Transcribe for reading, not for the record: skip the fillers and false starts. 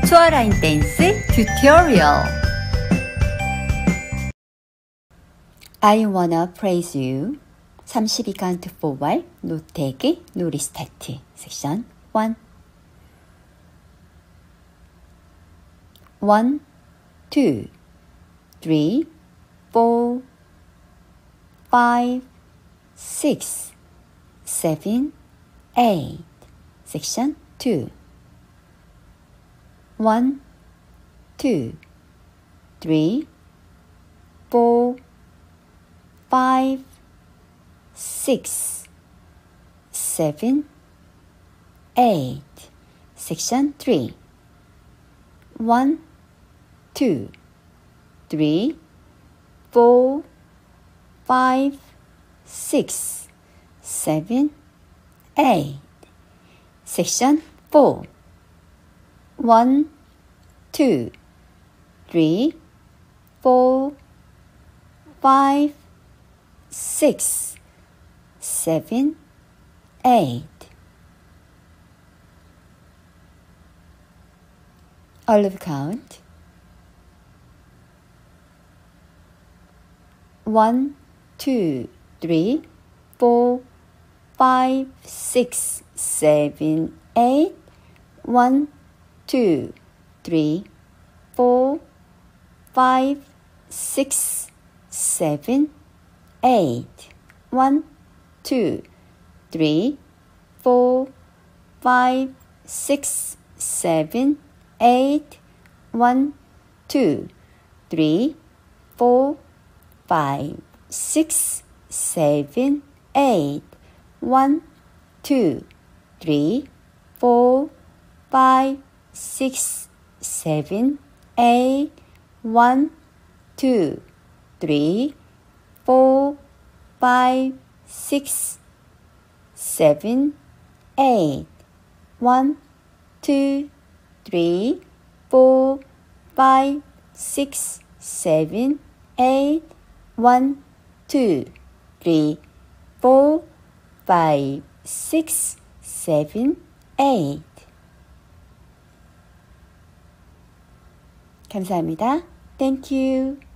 초아라인댄스 튜토리얼. I wanna praise you. 32 카운트 포왈 노태기 놀이 스타트 섹션 1. 1, 2, 3, 4, 5, 6, 7, 8 섹션 2. 1, 2, 3, 4, 5, 6, 7, 8 섹션 3. 1, 2, 3, 4, 5, 6, 7, 8 섹션 4. 1, 2, 3, 4, 5, 6, 7, 8 Olive count. 1, 2, 3, 4, 5, 6, 7, 8 1, 2, 3, 4, 5, 6, 7, 8 1, 2, 3, 4, 5, 6, 7, 8 1, 2, 3, 4, 5, 6, 7, 8 1, 2, 3, 4, 5, 6, 7, 8 1, 2, 3, 4, 5, 6, 7, 8 1, 2, 3, 4, 5, 6, 7, 8 1, 2, 3, 4, 5, 6, 7, 8 감사합니다. Thank you.